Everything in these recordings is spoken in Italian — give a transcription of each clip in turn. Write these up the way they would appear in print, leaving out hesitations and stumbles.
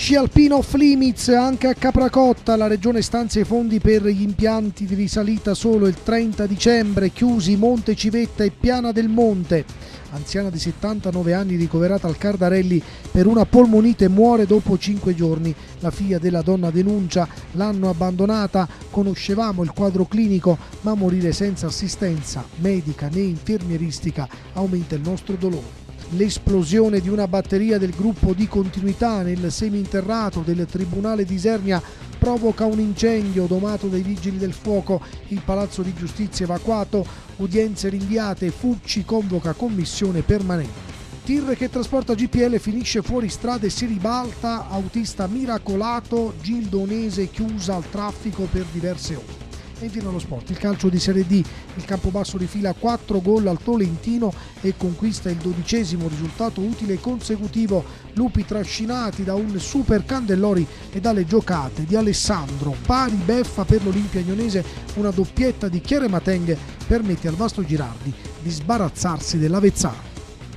Sci alpino off limits anche a Capracotta, la regione stanzia i fondi per gli impianti di risalita solo il 30 dicembre, chiusi Monte Civetta e Piana del Monte. Anziana di 79 anni ricoverata al Cardarelli per una polmonite muore dopo 5 giorni. La figlia della donna denuncia: l'hanno abbandonata, conoscevamo il quadro clinico, ma morire senza assistenza medica né infermieristica aumenta il nostro dolore. L'esplosione di una batteria del gruppo di continuità nel seminterrato del Tribunale di Isernia provoca un incendio domato dai vigili del fuoco. Il Palazzo di Giustizia evacuato, udienze rinviate, Fucci convoca commissione permanente. Tir che trasporta GPL finisce fuori strada e si ribalta, autista miracolato, Gildonese chiusa al traffico per diverse ore. E infine allo sport, il calcio di Serie D, il Campobasso rifila 4 gol al Tolentino e conquista il 12° risultato utile consecutivo. Lupi trascinati da un super Candellori e dalle giocate di Alessandro. Pari beffa per l'Olimpia Agnonese, una doppietta di Chiere Matenghe permette al Vasto Girardi di sbarazzarsi dell'Avezzano.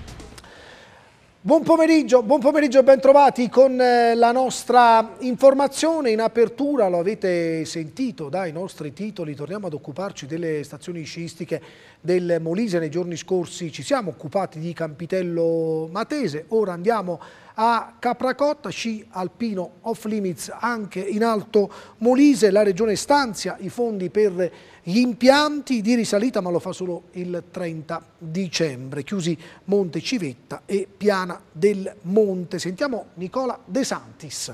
Buon pomeriggio e ben trovati con la nostra informazione. In apertura, lo avete sentito dai nostri titoli, torniamo ad occuparci delle stazioni sciistiche del Molise. Nei giorni scorsi ci siamo occupati di Campitello Matese, ora andiamo a Capracotta, sci alpino off limits anche in Alto Molise. La regione stanzia i fondi per gli impianti di risalita, ma lo fa solo il 30 dicembre, chiusi Monte Civetta e Piana del Monte. Sentiamo Nicola De Santis.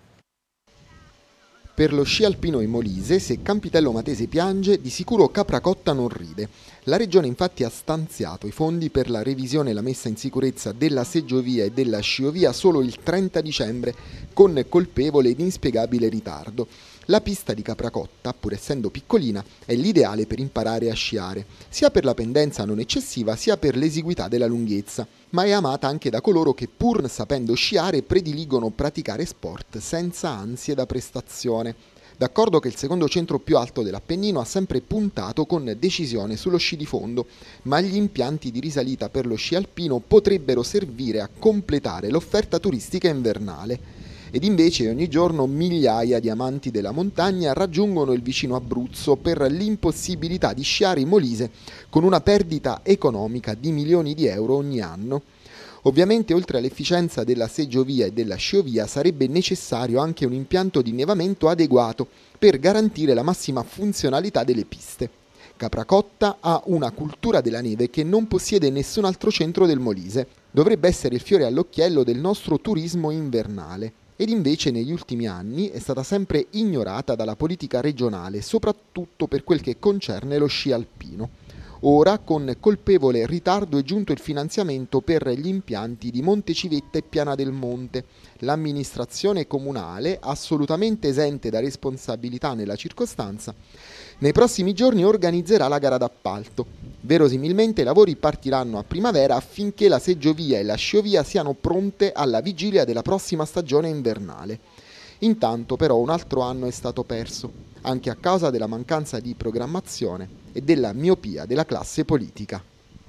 Per lo sci alpino in Molise, se Campitello Matese piange, di sicuro Capracotta non ride. La regione infatti ha stanziato i fondi per la revisione e la messa in sicurezza della seggiovia e della sciovia solo il 30 dicembre, con colpevole ed inspiegabile ritardo. La pista di Capracotta, pur essendo piccolina, è l'ideale per imparare a sciare, sia per la pendenza non eccessiva sia per l'esiguità della lunghezza, ma è amata anche da coloro che, pur sapendo sciare, prediligono praticare sport senza ansie da prestazione. D'accordo che il secondo centro più alto dell'Appennino ha sempre puntato con decisione sullo sci di fondo, ma gli impianti di risalita per lo sci alpino potrebbero servire a completare l'offerta turistica invernale. Ed invece ogni giorno migliaia di amanti della montagna raggiungono il vicino Abruzzo per l'impossibilità di sciare in Molise, con una perdita economica di milioni di euro ogni anno. Ovviamente, oltre all'efficienza della seggiovia e della sciovia, sarebbe necessario anche un impianto di innevamento adeguato per garantire la massima funzionalità delle piste. Capracotta ha una cultura della neve che non possiede nessun altro centro del Molise. Dovrebbe essere il fiore all'occhiello del nostro turismo invernale. Ed invece negli ultimi anni è stata sempre ignorata dalla politica regionale, soprattutto per quel che concerne lo sci alpino. Ora, con colpevole ritardo, è giunto il finanziamento per gli impianti di Monte Civetta e Piana del Monte. L'amministrazione comunale, assolutamente esente da responsabilità nella circostanza, nei prossimi giorni organizzerà la gara d'appalto. Verosimilmente i lavori partiranno a primavera affinché la seggiovia e la sciovia siano pronte alla vigilia della prossima stagione invernale. Intanto però un altro anno è stato perso, anche a causa della mancanza di programmazione e della miopia della classe politica.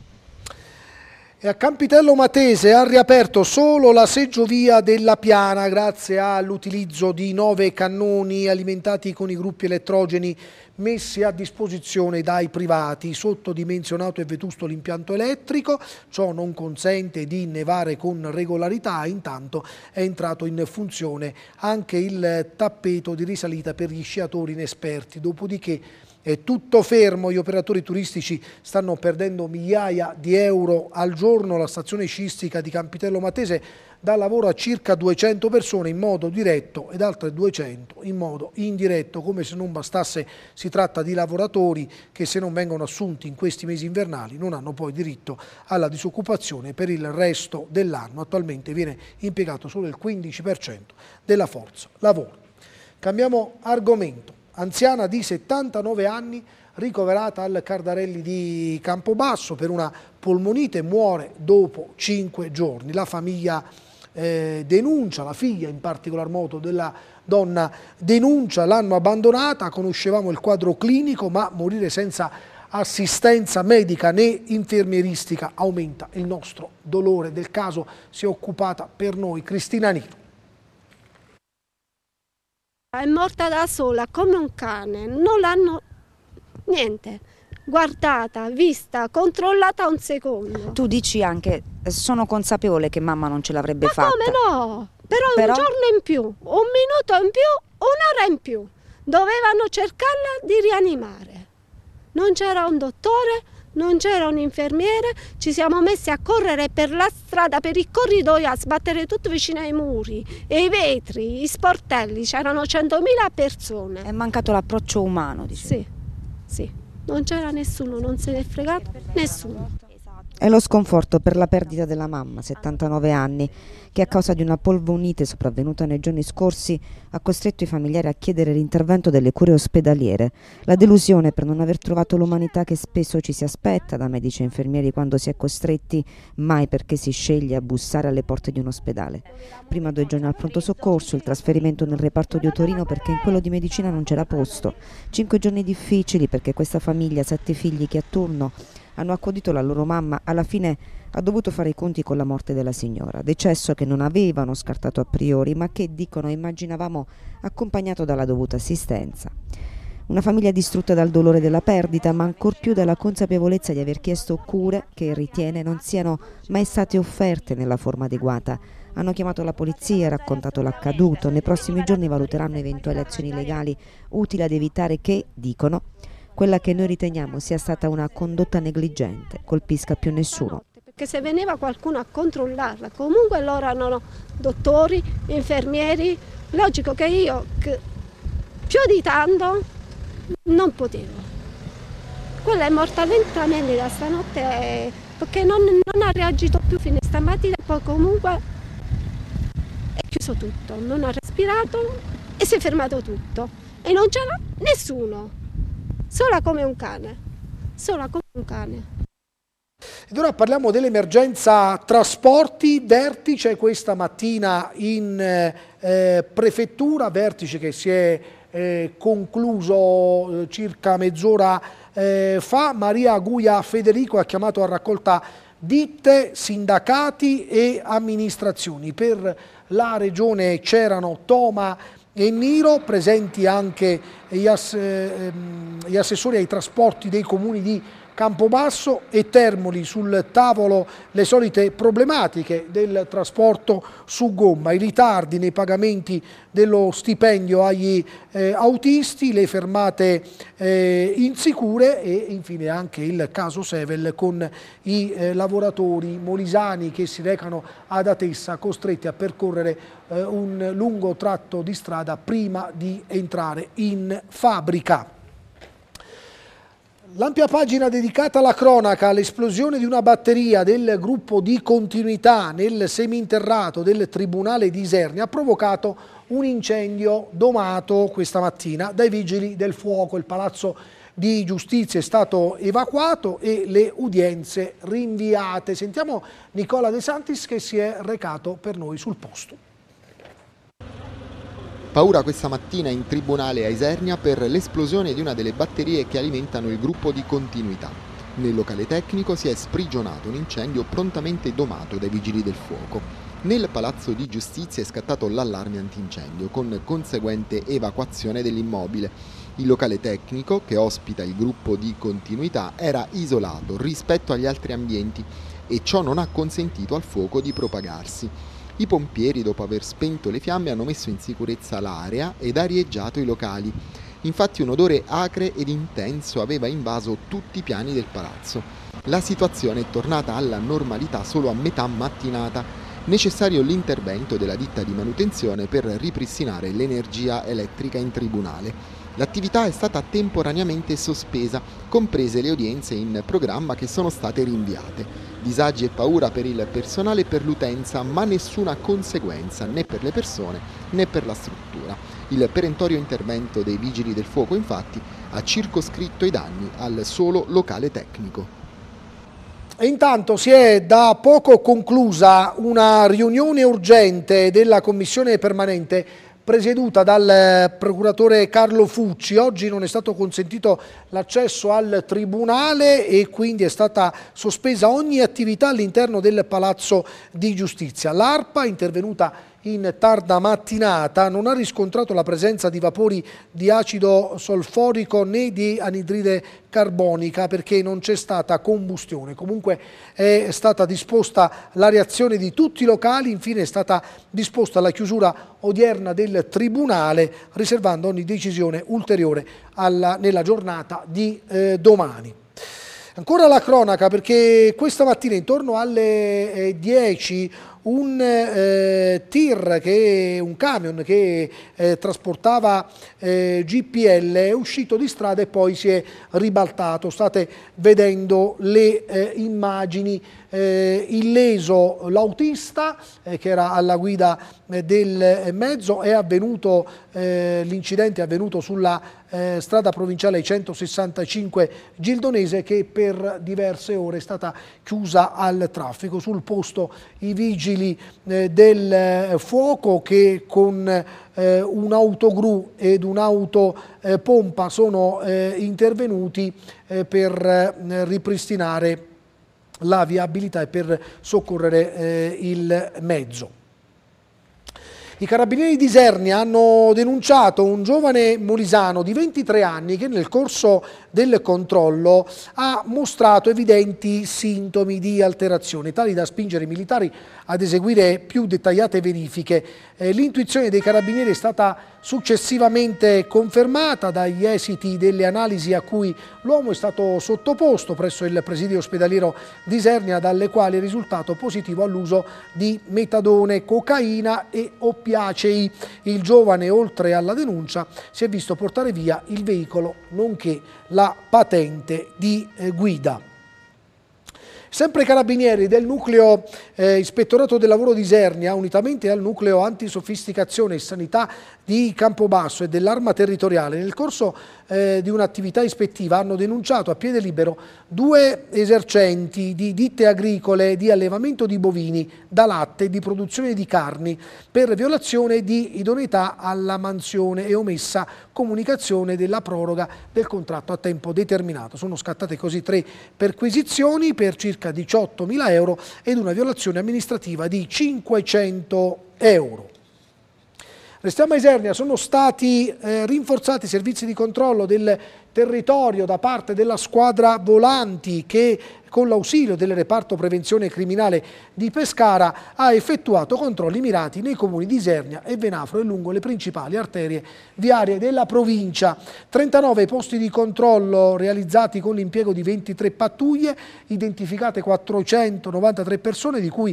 E a Campitello Matese ha riaperto solo la seggiovia della Piana grazie all'utilizzo di 9 cannoni alimentati con i gruppi elettrogeni messi a disposizione dai privati. Sottodimensionato e vetusto l'impianto elettrico, ciò non consente di innevare con regolarità. Intanto è entrato in funzione anche il tappeto di risalita per gli sciatori inesperti, dopodiché è tutto fermo, gli operatori turistici stanno perdendo migliaia di euro al giorno. La stazione sciistica di Campitello Matese dà lavoro a circa 200 persone in modo diretto ed altre 200 in modo indiretto. Come se non bastasse, si tratta di lavoratori che, se non vengono assunti in questi mesi invernali, non hanno poi diritto alla disoccupazione per il resto dell'anno. Attualmente viene impiegato solo il 15% della forza lavoro. Cambiamo argomento. Anziana di 79 anni ricoverata al Cardarelli di Campobasso per una polmonite, muore dopo 5 giorni. La famiglia denuncia, la figlia in particolar modo della donna denuncia: l'hanno abbandonata, conoscevamo il quadro clinico, ma morire senza assistenza medica né infermieristica aumenta il nostro dolore. Del caso si è occupata per noi Cristina Niro. È morta da sola come un cane, non l'hanno niente guardata, vista, controllata un secondo. Tu dici anche, sono consapevole che mamma non ce l'avrebbe fatta. Ma come no? Però un giorno in più, un minuto in più, un'ora in più. Dovevano cercarla di rianimare. Non c'era un dottore, non c'era un infermiere, ci siamo messi a correre per la strada, per i corridoi, a sbattere tutto vicino ai muri, e i vetri, gli sportelli, c'erano 100.000 persone. È mancato l'approccio umano, dicevi. Sì, non c'era nessuno, non se ne è fregato nessuno. È lo sconforto per la perdita della mamma, 79 anni, che a causa di una polmonite sopravvenuta nei giorni scorsi ha costretto i familiari a chiedere l'intervento delle cure ospedaliere. La delusione per non aver trovato l'umanità che spesso ci si aspetta da medici e infermieri quando si è costretti, mai perché si sceglie a bussare alle porte di un ospedale. Prima 2 giorni al pronto soccorso, il trasferimento nel reparto di Otorino perché in quello di medicina non c'era posto. 5 giorni difficili perché questa famiglia, 7 figli che a turno hanno accudito la loro mamma, alla fine ha dovuto fare i conti con la morte della signora, decesso che non avevano scartato a priori, ma che, dicono, immaginavamo accompagnato dalla dovuta assistenza. Una famiglia distrutta dal dolore della perdita, ma ancor più dalla consapevolezza di aver chiesto cure che ritiene non siano mai state offerte nella forma adeguata. Hanno chiamato la polizia e raccontato l'accaduto. Nei prossimi giorni valuteranno eventuali azioni legali utili ad evitare che, dicono, quella che noi riteniamo sia stata una condotta negligente colpisca più nessuno. Perché se veniva qualcuno a controllarla, comunque loro erano dottori, infermieri, logico che io più di tanto non potevo. Quella è morta lentamente da stanotte perché non ha reagito più fino a stamattina, poi comunque è chiuso tutto, non ha respirato e si è fermato tutto e non c'era nessuno. Sola come un cane, sola come un cane. Ed ora parliamo dell'emergenza trasporti, vertice questa mattina in prefettura, vertice che si è concluso circa mezz'ora fa. Maria Guia Federico ha chiamato a raccolta ditte, sindacati e amministrazioni. Per la regione c'erano Toma e Niro, presenti anche gli assessori ai trasporti dei comuni di Campobasso e Termoli. Sul tavolo le solite problematiche del trasporto su gomma, i ritardi nei pagamenti dello stipendio agli autisti, le fermate insicure e infine anche il caso Sevel con i lavoratori molisani che si recano ad Atessa costretti a percorrere un lungo tratto di strada prima di entrare in fabbrica. L'ampia pagina dedicata alla cronaca, l'esplosione di una batteria del gruppo di continuità nel seminterrato del Tribunale di Isernia ha provocato un incendio domato questa mattina dai vigili del fuoco. Il Palazzo di Giustizia è stato evacuato e le udienze rinviate. Sentiamo Nicola De Santis che si è recato per noi sul posto. Paura questa mattina in tribunale a Isernia per l'esplosione di una delle batterie che alimentano il gruppo di continuità. Nel locale tecnico si è sprigionato un incendio prontamente domato dai vigili del fuoco. Nel Palazzo di Giustizia è scattato l'allarme antincendio con conseguente evacuazione dell'immobile. Il locale tecnico, che ospita il gruppo di continuità, era isolato rispetto agli altri ambienti e ciò non ha consentito al fuoco di propagarsi. I pompieri, dopo aver spento le fiamme, hanno messo in sicurezza l'area ed arieggiato i locali. Infatti un odore acre ed intenso aveva invaso tutti i piani del palazzo. La situazione è tornata alla normalità solo a metà mattinata. Necessario l'intervento della ditta di manutenzione per ripristinare l'energia elettrica in tribunale. L'attività è stata temporaneamente sospesa, comprese le udienze in programma che sono state rinviate. Disagi e paura per il personale e per l'utenza, ma nessuna conseguenza né per le persone né per la struttura. Il perentorio intervento dei vigili del fuoco, infatti, ha circoscritto i danni al solo locale tecnico. E intanto si è da poco conclusa una riunione urgente della Commissione permanente presieduta dal procuratore Carlo Fucci. Oggi non è stato consentito l'accesso al Tribunale e quindi è stata sospesa ogni attività all'interno del Palazzo di Giustizia. L'ARPA, intervenuta in tarda mattinata non ha riscontrato la presenza di vapori di acido solforico né di anidride carbonica perché non c'è stata combustione. Comunque è stata disposta la reazione di tutti i locali, infine è stata disposta la chiusura odierna del Tribunale, riservando ogni decisione ulteriore nella giornata di domani. Ancora la cronaca, perché questa mattina intorno alle 10 un un camion che trasportava GPL è uscito di strada e poi si è ribaltato. State vedendo le immagini. Illeso l'autista che era alla guida del mezzo. L'incidente è avvenuto sulla strada provinciale 165 Gildonese, che per diverse ore è stata chiusa al traffico. Sul posto i vigili del fuoco che con un'autogru ed un'autopompa sono intervenuti per ripristinare la viabilità e per soccorrere il mezzo. I carabinieri di Isernia hanno denunciato un giovane molisano di 23 anni che nel corso del controllo ha mostrato evidenti sintomi di alterazione, tali da spingere i militari ad eseguire più dettagliate verifiche. L'intuizione dei carabinieri è stata successivamente confermata dagli esiti delle analisi a cui l'uomo è stato sottoposto presso il presidio ospedaliero di Isernia, dalle quali è risultato positivo all'uso di metadone, cocaina e oppiacei. Il giovane, oltre alla denuncia, si è visto portare via il veicolo nonché la patente di guida. Sempre i carabinieri del nucleo ispettorato del lavoro di Isernia, unitamente al nucleo antisofisticazione e sanità di Campobasso e dell'Arma Territoriale, nel corso di un'attività ispettiva hanno denunciato a piede libero 2 esercenti di ditte agricole di allevamento di bovini da latte e di produzione di carni per violazione di idoneità alla mansione e omessa comunicazione della proroga del contratto a tempo determinato. Sono scattate così 3 perquisizioni per circa 18.000 euro ed una violazione amministrativa di 500 euro. Restiamo a Isernia, sono stati rinforzati i servizi di controllo del territorio da parte della squadra volanti che con l'ausilio del reparto prevenzione criminale di Pescara ha effettuato controlli mirati nei comuni di Isernia e Venafro e lungo le principali arterie viarie della provincia. 39 posti di controllo realizzati con l'impiego di 23 pattuglie, identificate 493 persone, di cui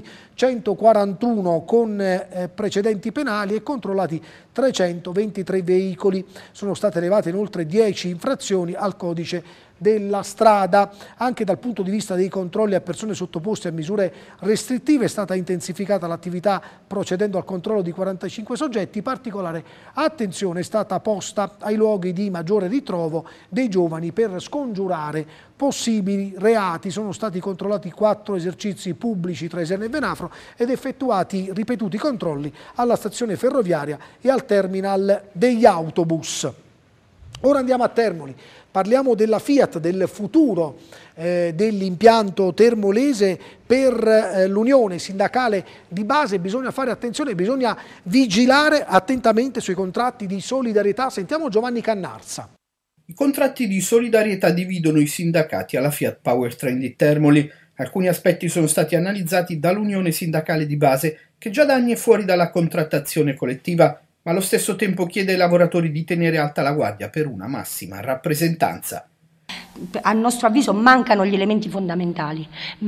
141 con precedenti penali e controllati 323 veicoli. Sono state elevate inoltre 10 infrazioni al codice della strada. Anche dal punto di vista dei controlli a persone sottoposte a misure restrittive è stata intensificata l'attività procedendo al controllo di 45 soggetti. Particolare attenzione è stata posta ai luoghi di maggiore ritrovo dei giovani per scongiurare possibili reati. Sono stati controllati 4 esercizi pubblici tra Isernia e Venafro ed effettuati ripetuti controlli alla stazione ferroviaria e al terminal degli autobus. Ora andiamo a Termoli. Parliamo della Fiat, del futuro dell'impianto termolese. Per l'unione sindacale di base bisogna fare attenzione, bisogna vigilare attentamente sui contratti di solidarietà. Sentiamo Giovanni Cannarsa. I contratti di solidarietà dividono i sindacati alla Fiat Powertrain di Termoli. Alcuni aspetti sono stati analizzati dall'unione sindacale di base, che già da anni è fuori dalla contrattazione collettiva, ma allo stesso tempo chiede ai lavoratori di tenere alta la guardia per una massima rappresentanza. A nostro avviso mancano gli elementi fondamentali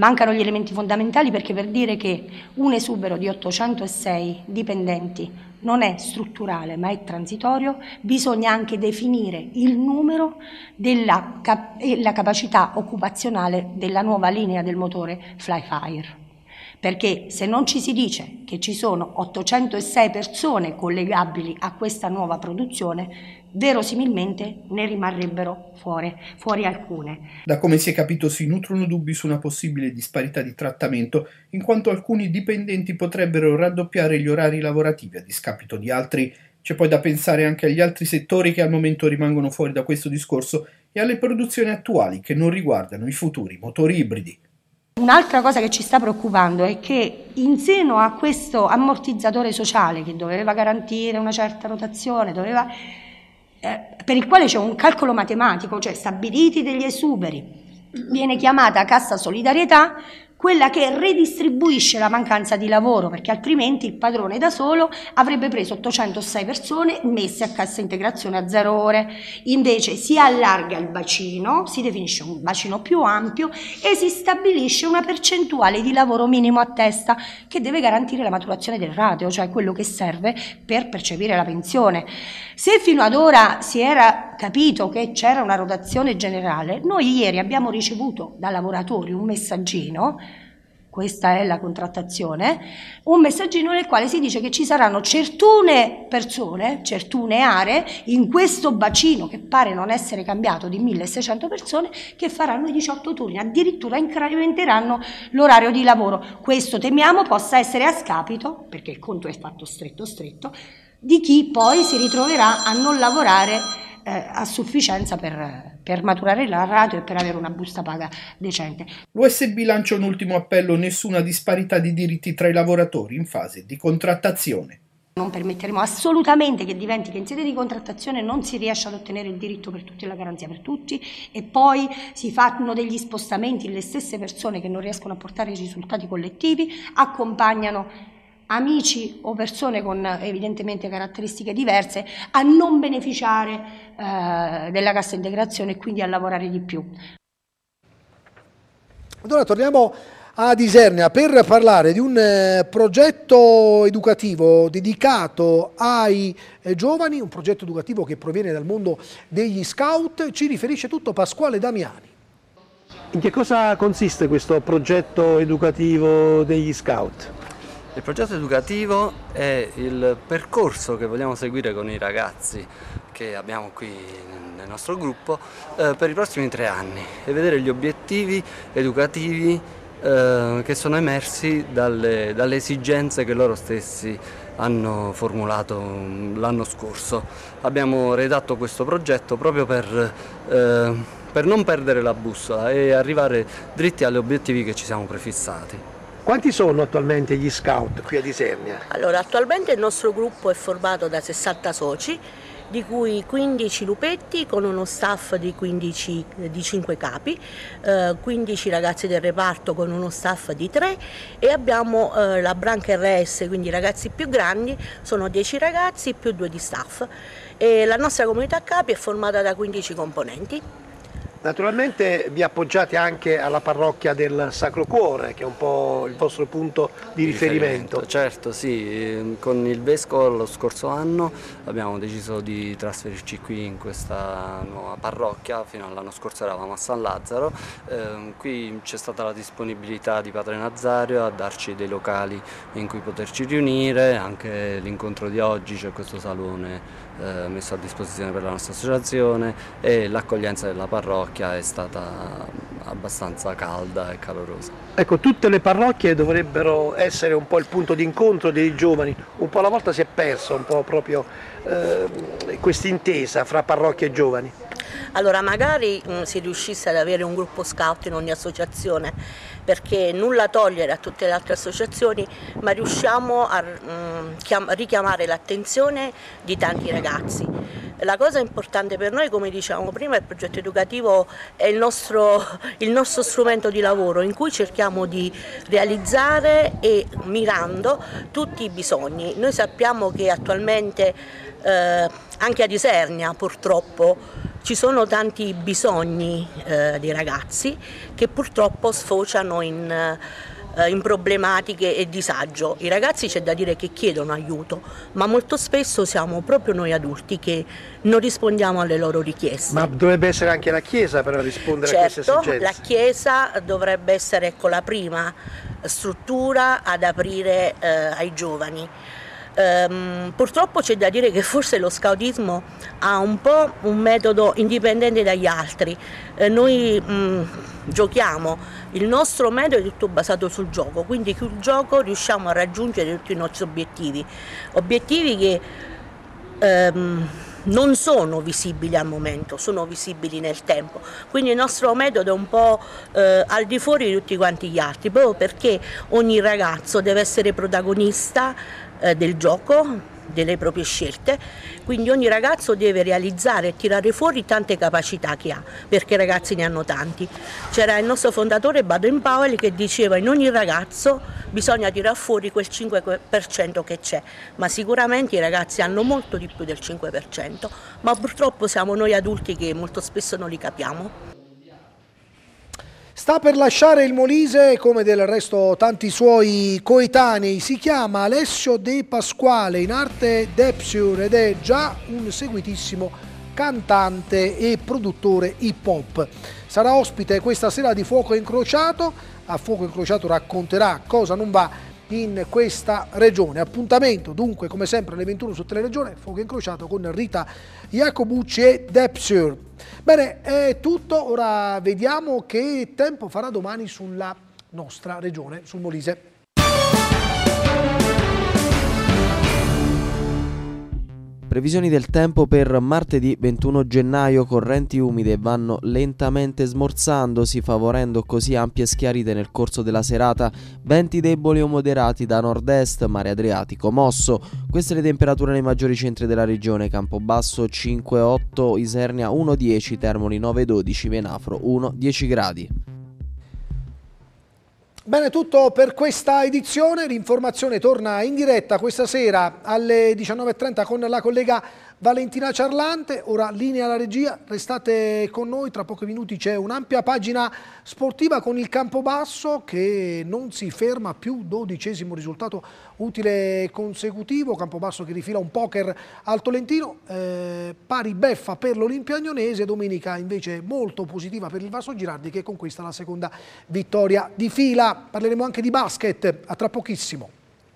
perché per dire che un esubero di 806 dipendenti non è strutturale ma è transitorio, bisogna anche definire il numero e la capacità occupazionale della nuova linea del motore Flyfire. Perché se non ci si dice che ci sono 806 persone collegabili a questa nuova produzione, verosimilmente ne rimarrebbero fuori alcune. Da come si è capito si nutrono dubbi su una possibile disparità di trattamento, in quanto alcuni dipendenti potrebbero raddoppiare gli orari lavorativi a discapito di altri. C'è poi da pensare anche agli altri settori che al momento rimangono fuori da questo discorso e alle produzioni attuali che non riguardano i futuri motori ibridi. Un'altra cosa che ci sta preoccupando è che in seno a questo ammortizzatore sociale che doveva garantire una certa rotazione, per il quale c'è un calcolo matematico, cioè stabiliti degli esuberi, viene chiamata cassa solidarietà, quella che redistribuisce la mancanza di lavoro, perché altrimenti il padrone da solo avrebbe preso 806 persone messe a cassa integrazione a 0 ore. Invece si allarga il bacino, si definisce un bacino più ampio e si stabilisce una percentuale di lavoro minimo a testa che deve garantire la maturazione del rateo, cioè quello che serve per percepire la pensione. Se fino ad ora si era capito che c'era una rotazione generale, noi ieri abbiamo ricevuto da lavoratori un messaggino, questa è la contrattazione, un messaggino nel quale si dice che ci saranno certune persone, certune aree in questo bacino che pare non essere cambiato di 1600 persone che faranno i 18 turni, addirittura incrementeranno l'orario di lavoro. Questo temiamo possa essere a scapito, perché il conto è fatto stretto, di chi poi si ritroverà a non lavorare a sufficienza per maturare il rateo e per avere una busta paga decente. L'USB lancia un ultimo appello: nessuna disparità di diritti tra i lavoratori in fase di contrattazione. Non permetteremo assolutamente che diventi che in sede di contrattazione non si riesce ad ottenere il diritto per tutti e la garanzia per tutti e poi si fanno degli spostamenti, le stesse persone che non riescono a portare i risultati collettivi accompagnano amici o persone con evidentemente caratteristiche diverse a non beneficiare della cassa integrazione e quindi a lavorare di più. Allora torniamo ad Isernia per parlare di un progetto educativo dedicato ai giovani, un progetto educativo che proviene dal mondo degli scout. Ci riferisce tutto Pasquale Damiani. In che cosa consiste questo progetto educativo degli scout? Il progetto educativo è il percorso che vogliamo seguire con i ragazzi che abbiamo qui nel nostro gruppo per i prossimi 3 anni e vedere gli obiettivi educativi che sono emersi dalle esigenze che loro stessi hanno formulato l'anno scorso. Abbiamo redatto questo progetto proprio per non perdere la bussola e arrivare dritti agli obiettivi che ci siamo prefissati. Quanti sono attualmente gli scout qui ad Isernia? Allora, attualmente il nostro gruppo è formato da 60 soci, di cui 15 lupetti con uno staff di 5 capi, 15 ragazzi del reparto con uno staff di 3 e abbiamo la branca RS, quindi i ragazzi più grandi, sono 10 ragazzi più 2 di staff e la nostra comunità capi è formata da 15 componenti. Naturalmente vi appoggiate anche alla parrocchia del Sacro Cuore, che è un po' il vostro punto di riferimento. Certo, sì, con il Vescovo lo scorso anno abbiamo deciso di trasferirci qui in questa nuova parrocchia, fino all'anno scorso eravamo a San Lazzaro, qui c'è stata la disponibilità di Padre Nazario a darci dei locali in cui poterci riunire, anche l'incontro di oggi c'è questo salone messo a disposizione per la nostra associazione e l'accoglienza della parrocchia è stata abbastanza calda e calorosa. Ecco, tutte le parrocchie dovrebbero essere un po' il punto di incontro dei giovani, un po' alla volta si è perso un po' proprio questa intesa fra parrocchie e giovani. Allora magari si riuscisse ad avere un gruppo scout in ogni associazione, perché nulla togliere a tutte le altre associazioni, ma riusciamo a richiamare l'attenzione di tanti ragazzi. La cosa importante per noi, come dicevamo prima, il progetto educativo è il nostro strumento di lavoro in cui cerchiamo di realizzare e mirando tutti i bisogni. Noi sappiamo che attualmente anche ad Isernia purtroppo ci sono tanti bisogni di ragazzi che purtroppo sfociano in problematiche e disagio. I ragazzi c'è da dire che chiedono aiuto, ma molto spesso siamo proprio noi adulti che non rispondiamo alle loro richieste. Ma dovrebbe essere anche la Chiesa per rispondere a queste esigenze? Certo, la Chiesa dovrebbe essere la prima struttura ad aprire ai giovani. Purtroppo c'è da dire che forse lo scautismo ha un po' un metodo indipendente dagli altri. Noi giochiamo, il nostro metodo è tutto basato sul gioco, quindi sul gioco riusciamo a raggiungere tutti i nostri obiettivi che non sono visibili al momento, sono visibili nel tempo, quindi il nostro metodo è un po' al di fuori di tutti quanti gli altri, proprio perché ogni ragazzo deve essere protagonista del gioco, delle proprie scelte, quindi ogni ragazzo deve realizzare e tirare fuori tante capacità che ha, perché i ragazzi ne hanno tanti. C'era il nostro fondatore Baden Powell che diceva: in ogni ragazzo bisogna tirare fuori quel 5% che c'è, ma sicuramente i ragazzi hanno molto di più del 5%, ma purtroppo siamo noi adulti che molto spesso non li capiamo. Sta per lasciare il Molise, come del resto tanti suoi coetanei. Si chiama Alessio De Pasquale, in arte Depsure, ed è già un seguitissimo cantante e produttore hip hop. Sarà ospite questa sera di Fuoco Incrociato. A Fuoco Incrociato racconterà cosa non va in questa regione. Appuntamento dunque come sempre alle 21 su Teleregione, Fuoco Incrociato con Rita Iacobucci e Depsure. Bene, è tutto, ora vediamo che tempo farà domani sulla nostra regione, sul Molise. Previsioni del tempo per martedì 21 gennaio, correnti umide vanno lentamente smorzandosi, favorendo così ampie schiarite nel corso della serata, venti deboli o moderati da nord-est, mare Adriatico mosso. Queste le temperature nei maggiori centri della regione: Campobasso 5-8, Isernia 1-10, Termoli 9-12, Venafro 1-10 gradi. Bene, tutto per questa edizione. L'informazione torna in diretta questa sera alle 19:30 con la collega Valentina Ciarlante. Ora linea alla regia, restate con noi, tra pochi minuti c'è un'ampia pagina sportiva con il Campobasso che non si ferma più, 12° risultato utile consecutivo. Campobasso che rifila un poker al Tolentino, pari beffa per l'Olimpia Agnonese. Domenica invece molto positiva per il Vasto Girardi che conquista la seconda vittoria di fila. Parleremo anche di basket a tra pochissimo.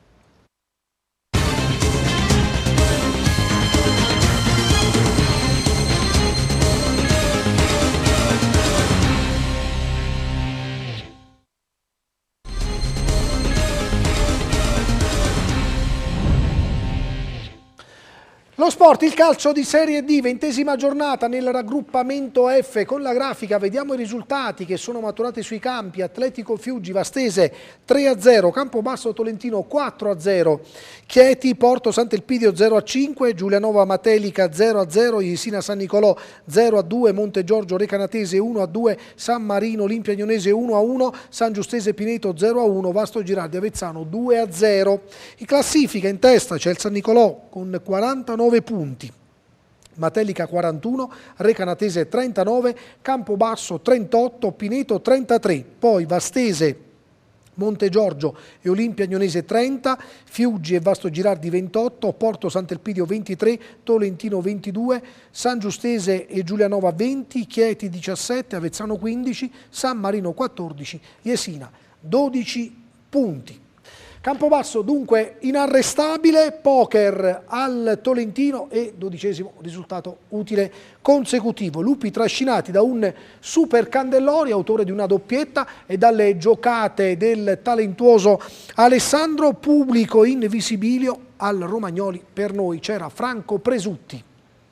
Lo sport, il calcio di Serie D, 20ª giornata nel raggruppamento F. Con la grafica vediamo i risultati che sono maturati sui campi. Atletico Fiuggi Vastese 3-0, Campobasso Tolentino 4-0, Chieti Porto Sant'Elpidio 0-5, Giulianova Matelica 0-0, Jesina San Nicolò 0-2, Monte Giorgio Recanatese 1-2, San Marino Olimpia Agnonese 1-1, San Giustese Pineto 0-1, Vasto Girardi Avezzano 2-0. In classifica in testa c'è il San Nicolò con 49 punti, Matelica 41, Recanatese 39, Campobasso 38, Pineto 33, poi Vastese, Monte Giorgio e Olimpia Agnonese 30, Fiuggi e Vasto Girardi 28, Porto Sant'Elpidio 23, Tolentino 22, San Giustese e Giulianova 20, Chieti 17, Avezzano 15, San Marino 14, Jesina 12 punti. Campobasso dunque inarrestabile, poker al Tolentino e 12° risultato utile consecutivo. Lupi trascinati da un super Candellori, autore di una doppietta, e dalle giocate del talentuoso Alessandro. Pubblico in visibilio al Romagnoli. Per noi c'era Franco Presutti.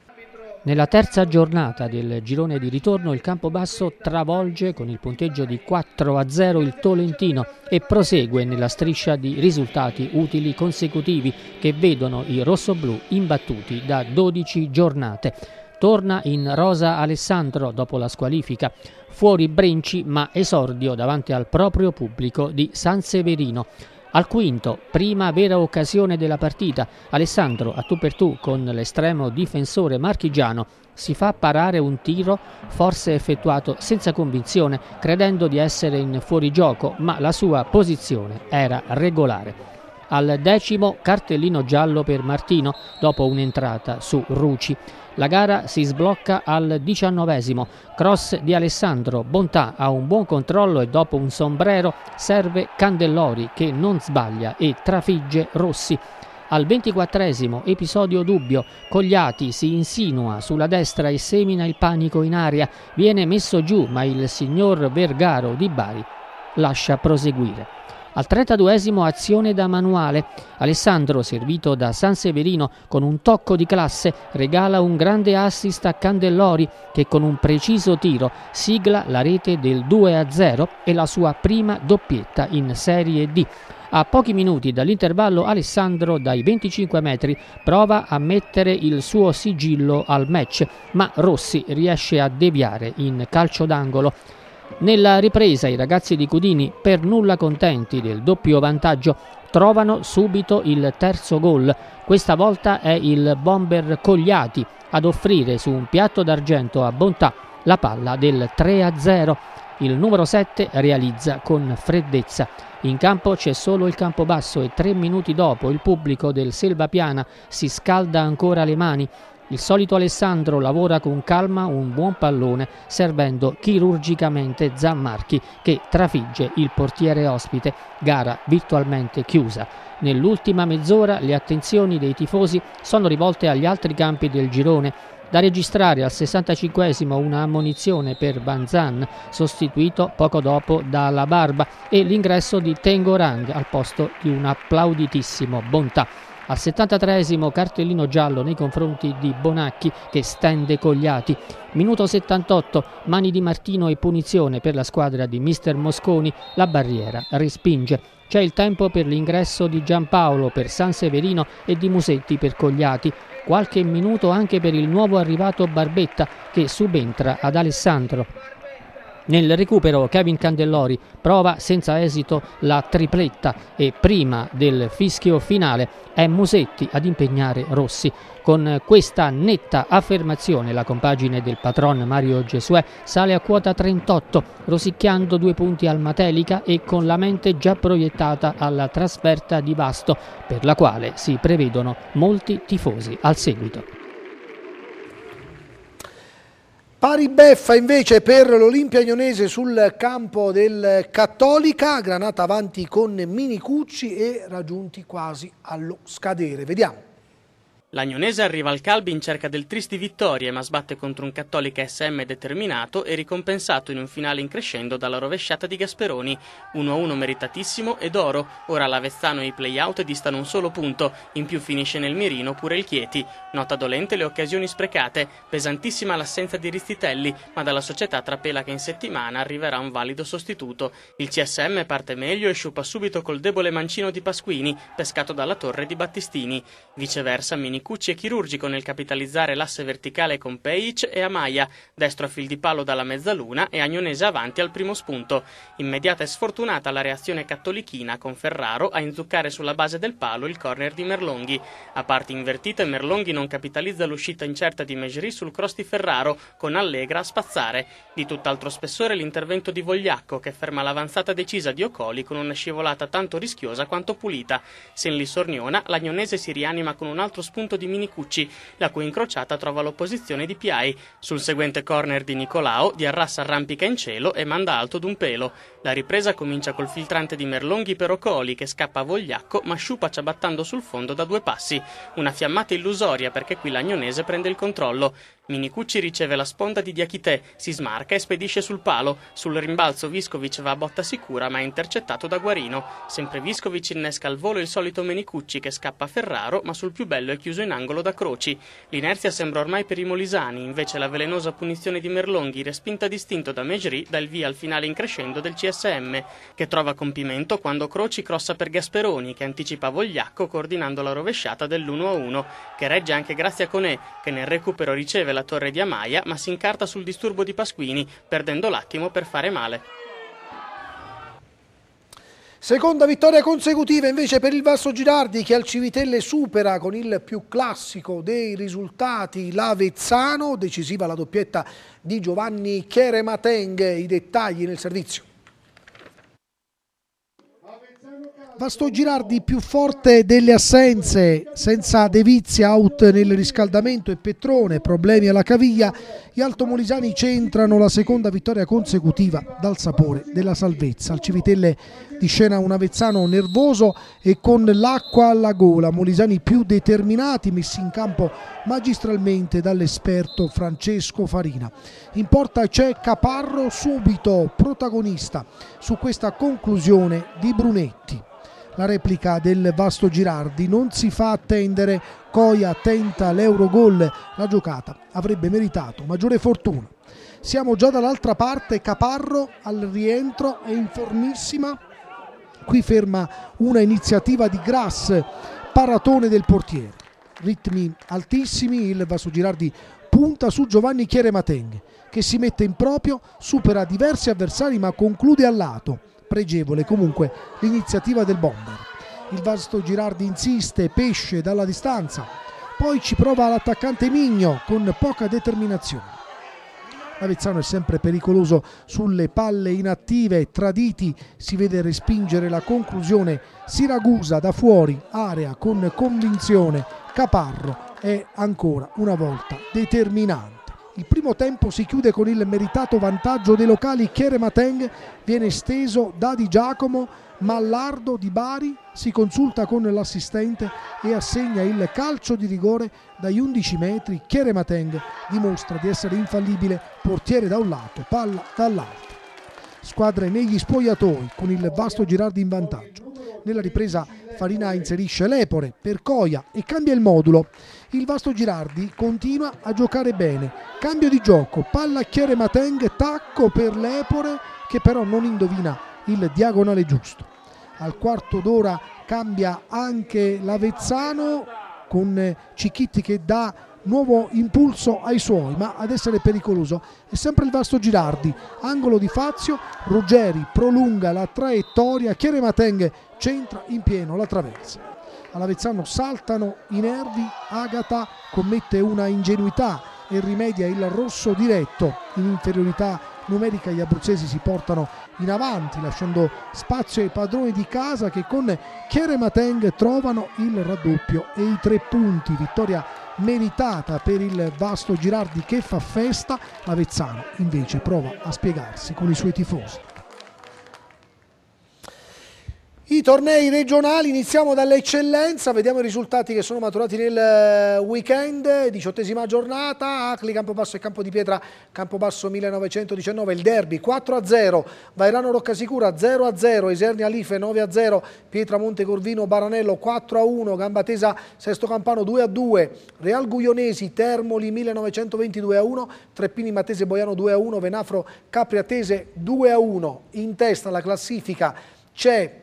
Nella terza giornata del girone di ritorno il Campobasso travolge con il punteggio di 4-0 il Tolentino e prosegue nella striscia di risultati utili consecutivi che vedono i rossoblù imbattuti da 12 giornate. Torna in rosa Alessandro dopo la squalifica, fuori Brenci ma esordio davanti al proprio pubblico di San Severino. Al quinto, prima vera occasione della partita, Alessandro a tu per tu con l'estremo difensore marchigiano si fa parare un tiro forse effettuato senza convinzione, credendo di essere in fuorigioco, ma la sua posizione era regolare. Al 10° cartellino giallo per Martino dopo un'entrata su Ruci. La gara si sblocca al 19°, cross di Alessandro, Bontà ha un buon controllo e dopo un sombrero serve Candellori che non sbaglia e trafigge Rossi. Al 24°, episodio dubbio, Cogliati si insinua sulla destra e semina il panico in aria, viene messo giù ma il signor Vergaro di Bari lascia proseguire. Al 32esimo azione da manuale. Alessandro, servito da Sanseverino con un tocco di classe, regala un grande assist a Candellori che con un preciso tiro sigla la rete del 2-0 e la sua prima doppietta in Serie D. A pochi minuti dall'intervallo Alessandro dai 25 metri prova a mettere il suo sigillo al match, ma Rossi riesce a deviare in calcio d'angolo. Nella ripresa i ragazzi di Cudini, per nulla contenti del doppio vantaggio, trovano subito il terzo gol. Questa volta è il bomber Cogliati ad offrire su un piatto d'argento a Bontà la palla del 3-0. Il numero 7 realizza con freddezza. In campo c'è solo il Campobasso e 3 minuti dopo il pubblico del Selvapiana si scalda ancora le mani. Il solito Alessandro lavora con calma un buon pallone, servendo chirurgicamente Zammarchi che trafigge il portiere ospite, gara virtualmente chiusa. Nell'ultima mezz'ora le attenzioni dei tifosi sono rivolte agli altri campi del girone. Da registrare al 65esimo una ammonizione per Banzan, sostituito poco dopo da La Barba, e l'ingresso di Tengorang al posto di un applauditissimo Bontà. Al 73esimo cartellino giallo nei confronti di Bonacchi che stende Cogliati. Minuto 78, mani di Martino e punizione per la squadra di mister Mosconi, la barriera respinge. C'è il tempo per l'ingresso di Giampaolo per Sanseverino e di Musetti per Cogliati. Qualche minuto anche per il nuovo arrivato Barbetta che subentra ad Alessandro. Nel recupero Kevin Candellori prova senza esito la tripletta e prima del fischio finale è Musetti ad impegnare Rossi. Con questa netta affermazione la compagine del patron Mario Gesuè sale a quota 38, rosicchiando 2 punti al Matelica e con la mente già proiettata alla trasferta di Vasto, per la quale si prevedono molti tifosi al seguito. Pari beffa invece per l'Olimpia Ionese sul campo del Cattolica, Granata avanti con Minicucci e raggiunti quasi allo scadere. Vediamo. L'Agnonese arriva al Calbi in cerca del tristi vittorie, ma sbatte contro un Cattolica SM determinato e ricompensato in un finale in crescendo dalla rovesciata di Gasperoni. 1-1 meritatissimo ed oro. Ora l'Avezzano e i play-out distano un solo punto. In più finisce nel mirino pure il Chieti. Nota dolente le occasioni sprecate. Pesantissima l'assenza di Rizzitelli, ma dalla società trapela che in settimana arriverà un valido sostituto. Il CSM parte meglio e sciupa subito col debole mancino di Pasquini, pescato dalla torre di Battistini. Viceversa Minicucci è chirurgico nel capitalizzare l'asse verticale con Pejic e Amaya, destro a fil di palo dalla mezzaluna e Agnonese avanti al primo spunto. Immediata e sfortunata la reazione cattolichina con Ferraro a inzuccare sulla base del palo il corner di Merlonghi. A parti invertite Merlonghi non capitalizza l'uscita incerta di Megeri sul cross di Ferraro, con Allegra a spazzare. Di tutt'altro spessore l'intervento di Vogliacco che ferma l'avanzata decisa di Ocoli con una scivolata tanto rischiosa quanto pulita. Senli Sorniona, l'Agnonese si rianima con un altro spunto di Minicucci, la cui incrociata trova l'opposizione di Piai. Sul seguente corner di Nicolao, Diarras arrampica in cielo e manda alto d'un pelo. La ripresa comincia col filtrante di Merlonghi per Ocoli che scappa a Vogliacco ma sciupa ciabattando sul fondo da 2 passi. Una fiammata illusoria perché qui l'Agnonese prende il controllo. Minicucci riceve la sponda di Diachité, si smarca e spedisce sul palo. Sul rimbalzo Viscovic va a botta sicura ma è intercettato da Guarino. Sempre Viscovic innesca al volo il solito Minicucci che scappa a Ferraro ma sul più bello è chiuso in angolo da Croci. L'inerzia sembra ormai per i molisani, invece la velenosa punizione di Merlonghi, respinta distinto da Megeri, dà il via al finale in crescendo del CSM, che trova compimento quando Croci crossa per Gasperoni, che anticipa Vogliacco coordinando la rovesciata dell'1-1, che regge anche Grazia Conè, che nel recupero riceve la torre di Amaya ma si incarta sul disturbo di Pasquini, perdendo l'attimo per fare male. Seconda vittoria consecutiva invece per il Vasto Girardi che al Civitelle supera con il più classico dei risultati l'Avezzano, decisiva la doppietta di Giovanni Cheremateng, i dettagli nel servizio. Vasto Girardi più forte delle assenze, senza De Vizia out nel riscaldamento e Petrone, problemi alla caviglia. Gli altomolisani centrano la seconda vittoria consecutiva dal sapore della salvezza. Al Civitelle di scena un Avezzano nervoso e con l'acqua alla gola. Molisani più determinati, messi in campo magistralmente dall'esperto Francesco Farina. In porta c'è Caparro, subito protagonista su questa conclusione di Brunetti. La replica del Vasto Girardi non si fa attendere, Coia tenta l'Eurogol, la giocata avrebbe meritato maggiore fortuna. Siamo già dall'altra parte, Caparro al rientro è in formissima, qui ferma una iniziativa di Grass, paratone del portiere. Ritmi altissimi, il Vasto Girardi punta su Giovanni Chiere-Mateng che si mette in proprio, supera diversi avversari ma conclude al lato. Pregevole comunque l'iniziativa del bomber. Il Vasto Girardi insiste, pesce dalla distanza, poi ci prova l'attaccante Migno con poca determinazione. L'Avezzano è sempre pericoloso sulle palle inattive, Traditi si vede respingere la conclusione, Siragusa da fuori area con convinzione, Caparro è ancora una volta determinante. Il primo tempo si chiude con il meritato vantaggio dei locali. Chiere-Mateng viene esteso da Di Giacomo, Mallardo di Bari si consulta con l'assistente e assegna il calcio di rigore dagli 11 metri. Chiere-Mateng dimostra di essere infallibile, portiere da un lato, palla dall'altro. Squadre negli spogliatoi con il Vasto Girardi in vantaggio. Nella ripresa Farina inserisce l'Epore per Coia e cambia il modulo. Il Vasto Girardi continua a giocare bene, cambio di gioco, palla Chiere-Mateng, tacco per l'Epore che però non indovina il diagonale giusto. Al quarto d'ora cambia anche l'Avezzano con Cicchitti che dà nuovo impulso ai suoi, ma ad essere pericoloso è sempre il Vasto Girardi. Angolo di Fazio, Ruggeri prolunga la traiettoria, Chiere-Mateng centra in pieno la traversa. All'Avezzano saltano i nervi, Agata commette una ingenuità e rimedia il rosso diretto. In inferiorità numerica gli abruzzesi si portano in avanti lasciando spazio ai padroni di casa che con Chiere-Mateng trovano il raddoppio e i 3 punti. Vittoria meritata per il Vasto Girardi che fa festa. L'Avezzano invece prova a spiegarsi con i suoi tifosi. I tornei regionali, iniziamo dall'eccellenza, vediamo i risultati che sono maturati nel weekend, 18ª giornata, Acli Campobasso e Campo di Pietra, Campobasso 1919, il derby 4-0, Vairano Roccasicura 0-0, Isernia Life 9-0, Pietramonte Corvino Baranello 4-1, Gambatesa Sesto Campano 2-2, Real Guionesi Termoli 1920 2-1, Treppini Matese Boiano 2-1, Venafro Capriatese 2-1, in testa alla classifica c'è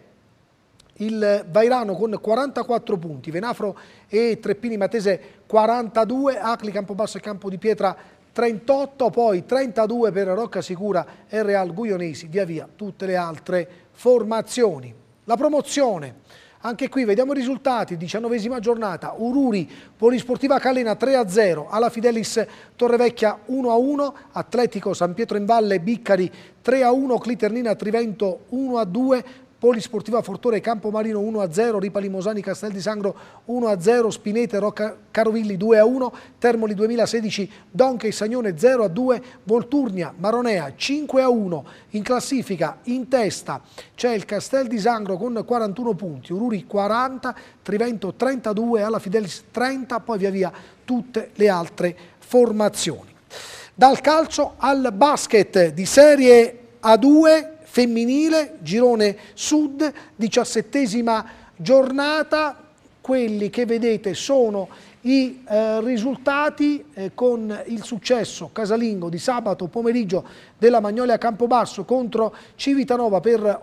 il Vairano con 44 punti, Venafro e Treppini Matese 42, Acli Campobasso e Campo di Pietra 38, poi 32 per Roccasicura e Real Guionesi, via via tutte le altre formazioni. La promozione, anche qui vediamo i risultati, 19ª giornata, Ururi Polisportiva Calena 3-0, alla Fidelis Torrevecchia 1-1, Atletico San Pietro in Valle Biccari 3-1, Cliternina Trivento 1-2, Polisportiva Fortore Campomarino 1-0, Ripa Limosani Castel di Sangro 1-0, Spinete Rocca Carovilli 2-1, Termoli 2016 Donche Sagnone 0-2, Volturnia Maronea 5-1. In classifica in testa c'è il Castel di Sangro con 41 punti, Ururi 40, Trivento 32, alla Fidelis 30, poi via via tutte le altre formazioni. Dal calcio al basket di Serie A2 femminile, girone sud, 17ª giornata. Quelli che vedete sono i risultati con il successo casalingo di sabato pomeriggio della Magnolia Campobasso contro Civitanova per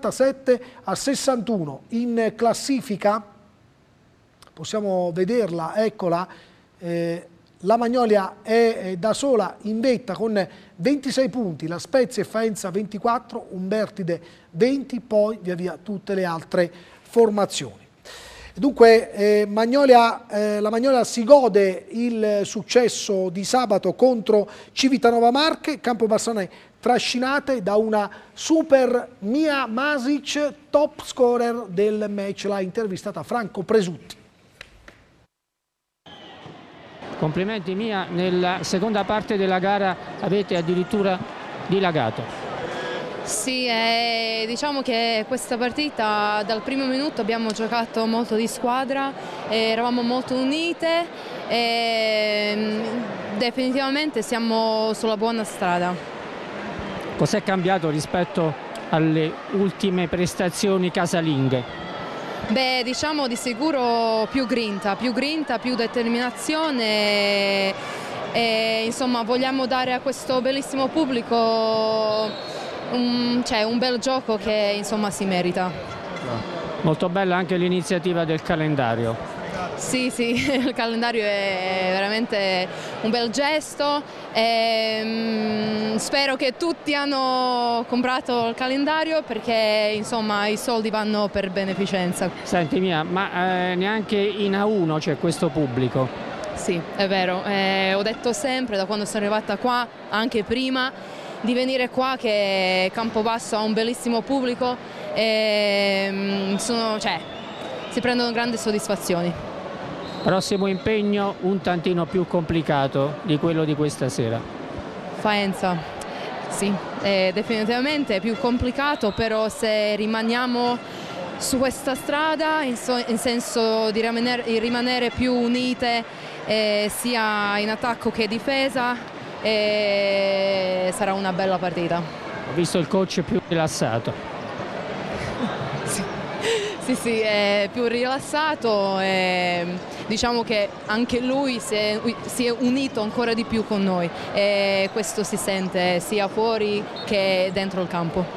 87-61. In classifica possiamo vederla, eccola, la Magnolia è da sola in vetta con 26 punti, la Spezia e Faenza 24, Umbertide 20, poi via via tutte le altre formazioni. Dunque la Magnolia si gode il successo di sabato contro Civitanova Marche, Campobassone trascinate da una super Mia Masic, top scorer del match, l'ha intervistata Franco Presutti. Complimenti Mia, nella seconda parte della gara avete addirittura dilagato. Sì, diciamo che questa partita dal primo minuto abbiamo giocato molto di squadra, eravamo molto unite e definitivamente siamo sulla buona strada. Cos'è cambiato rispetto alle ultime prestazioni casalinghe? Beh, diciamo di sicuro più grinta, più determinazione e insomma vogliamo dare a questo bellissimo pubblico un bel gioco che insomma si merita. Molto bella anche l'iniziativa del calendario. Sì, il calendario è veramente un bel gesto e spero che tutti hanno comprato il calendario perché insomma i soldi vanno per beneficenza. Senti Mia, ma neanche in A1 c'è questo pubblico? Sì, è vero, ho detto sempre da quando sono arrivata qua, anche prima, di venire qua che Campobasso ha un bellissimo pubblico e si prendono grandi soddisfazioni. Prossimo impegno un tantino più complicato di quello di questa sera. Faenza, sì, è definitivamente più complicato, però se rimaniamo su questa strada, in senso di rimanere più unite sia in attacco che difesa, sarà una bella partita. Ho visto il coach più rilassato. Sì, è più rilassato e diciamo che anche lui si è unito ancora di più con noi e questo si sente sia fuori che dentro il campo.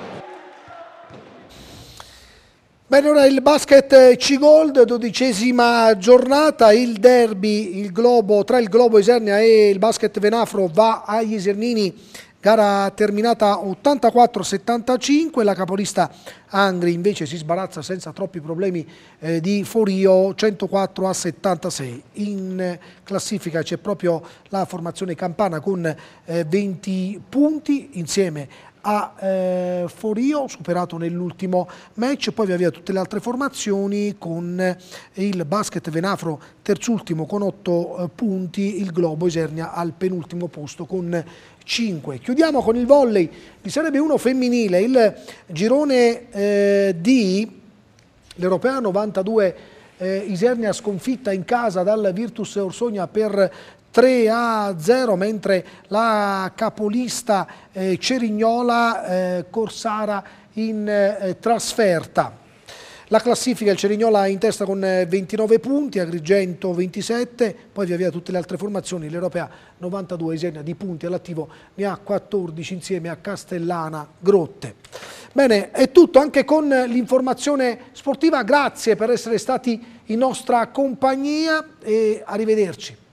Bene, ora il basket C-Gold, 12ª giornata, il derby tra il Globo Isernia e il basket Venafro va agli isernini, gara terminata 84-75, la capolista Angri invece si sbarazza senza troppi problemi di Forio 104-76. In classifica c'è proprio la formazione campana con 20 punti insieme a Forio, superato nell'ultimo match, poi via tutte le altre formazioni con il basket Venafro terzultimo con 8 punti, il Globo Isernia al penultimo posto con 5. Chiudiamo con il volley di Serie B1 femminile, il girone D, l'Europea 92 Isernia sconfitta in casa dal Virtus Orsogna per 3-0, mentre la capolista Cerignola Corsara in trasferta. La classifica, il Cerignola in testa con 29 punti, Agrigento 27, poi via tutte le altre formazioni, l'Europea 92 Isernia di punti all'attivo ne ha 14 insieme a Castellana Grotte. Bene, è tutto anche con l'informazione sportiva, grazie per essere stati in nostra compagnia e arrivederci.